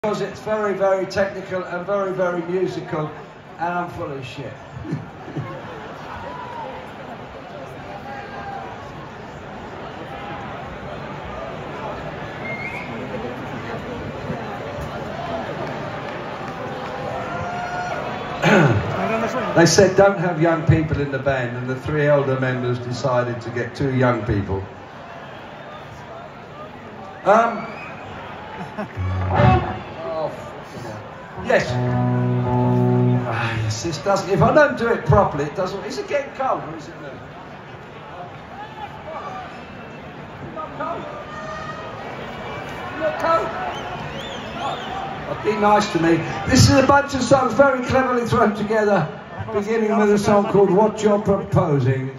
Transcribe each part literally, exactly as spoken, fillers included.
Because it's very, very technical and very, very musical, and I'm full of shit. They said don't have young people in the band, and the three elder members decided to get two young people. Um, oh, yes. Ah, yes, this doesn't. If I don't do it properly, it doesn't. Is it getting cold or is it new? Not cold. Not cold. Oh, be nice to me. This is a bunch of songs very cleverly thrown together, beginning with a song called "What You're Proposing."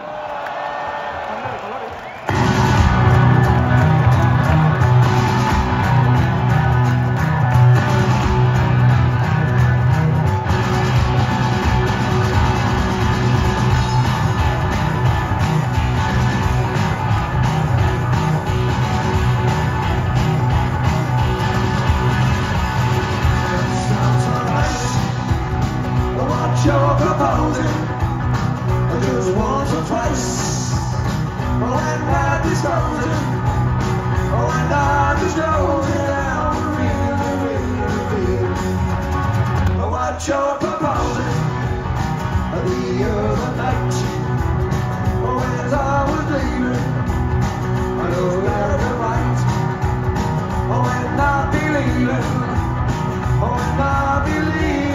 You're proposing just once or twice. When I'm disclosing, when I'm disclosing, I'm really, really, really what you're proposing. The other night, when I was leaving, I know that you're right. When I believe it, when I believe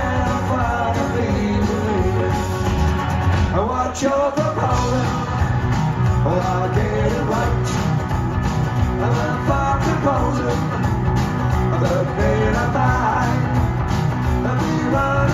what you're proposing, well, I'll get it right. And if I'm proposing, the pain of mine, I'll be running.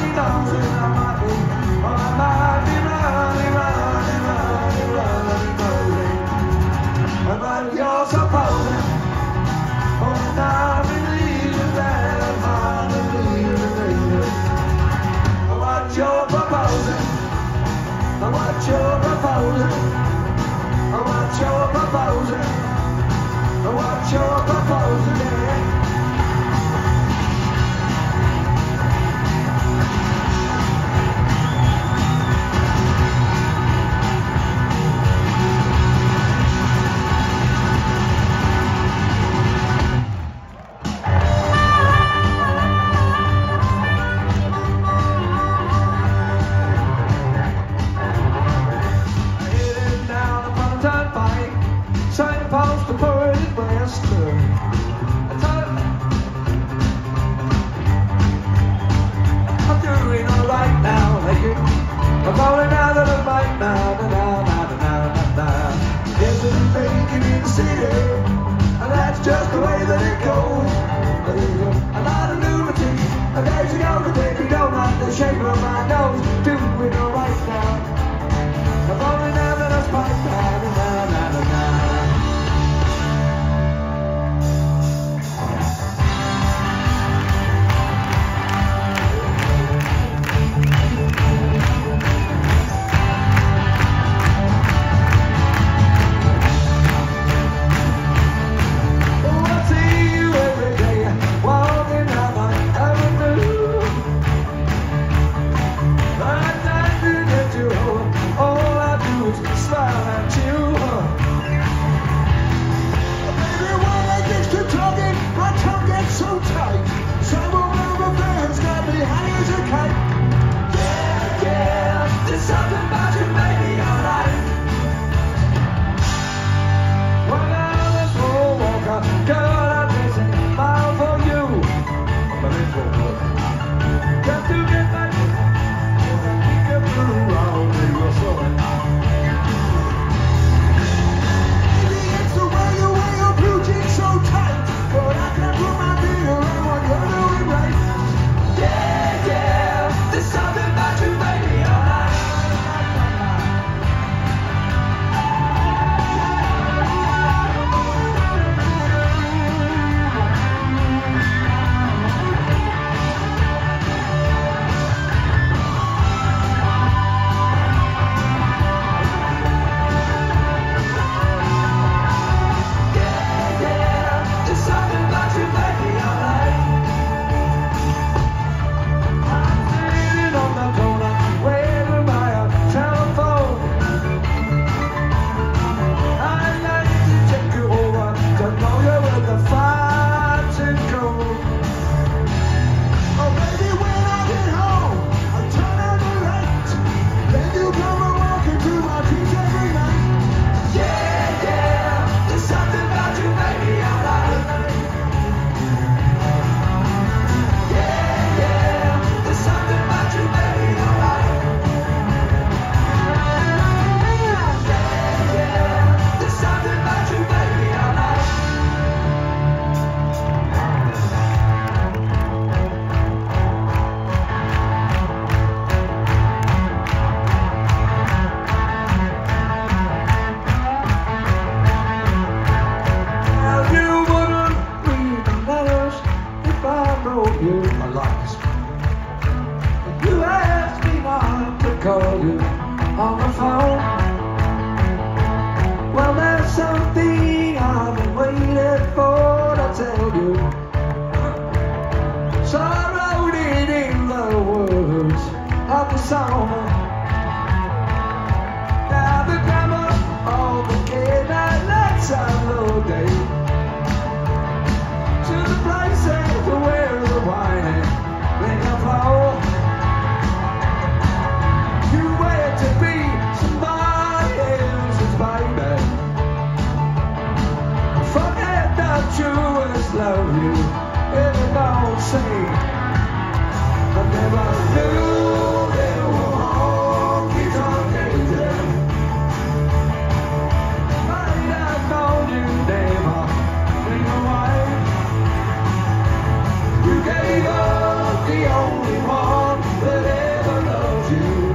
I wrote you. I like this. You asked me not to call you on the phone. Well, there's something I've been waiting for to tell you. So I wrote it in the words of the song. Now the grammar of the midnight lights are loaded to the places where the wine and liquor flow. You wait to be somebody else's baby. Forget that you always love you. If you don't say, I never knew they were honky-tonk days. Might have known you never been away. You gave up the only one that ever loved you.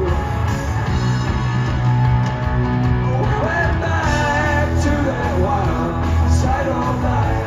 Went back to that wild side of life.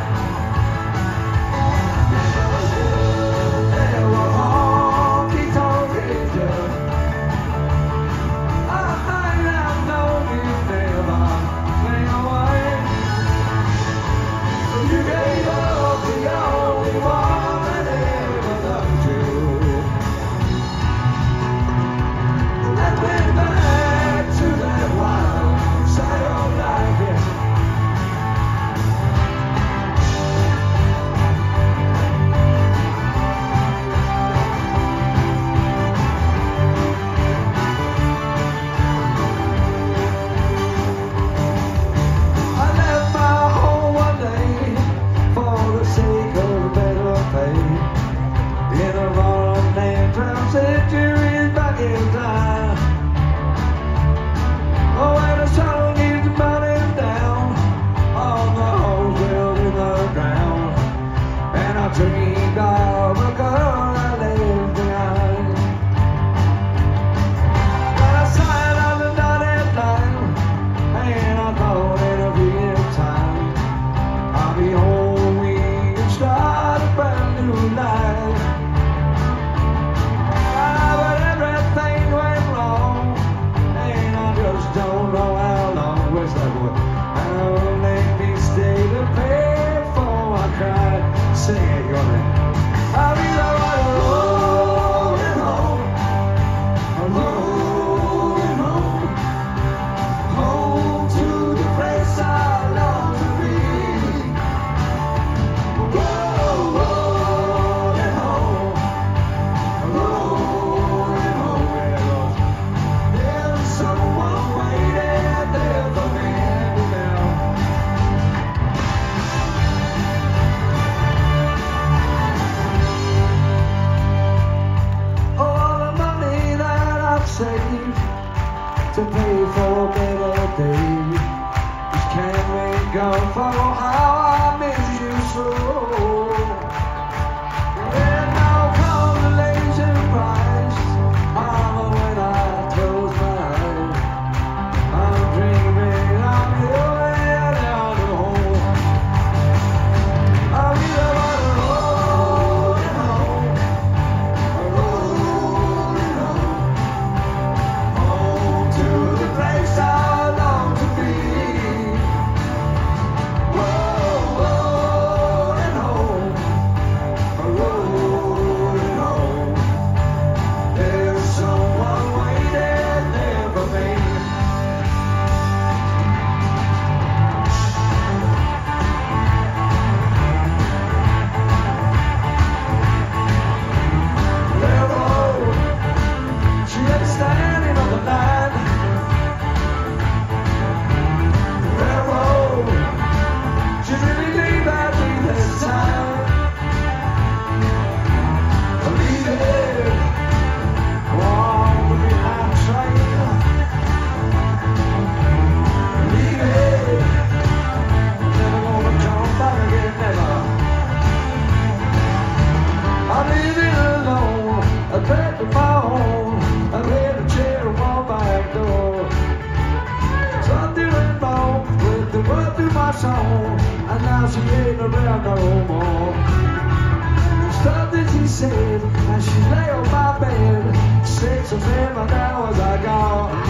Dreamed of a girl I left behind. When I signed on the dotted line, and I thought it'd be in time, I'll be home, we can start a brand new life. Ah, but everything went wrong, and I just don't know how long. Where's that boy? How late me stay to pay for my cry. Sing it, go ahead. I'll be the one rolling home, I'm rolling home, home to the place I long to be. Whoa, rolling home, I'm rolling home. There's someone waiting there for me now. Saved to pay for better days. Just can't make up for how I miss you so. There's no consolation price oh, when I close my eyes. I'm dreaming of you and down the home. I'll be the one rolling home, rolling home. Place I long to be. Whoa, rolling home, rolling home. There's someone waiting there for me. Railroad, she is standing on the line. Song, and now she ain't around no more. Stop said, as she lay on my bed, six of them an hour as I go.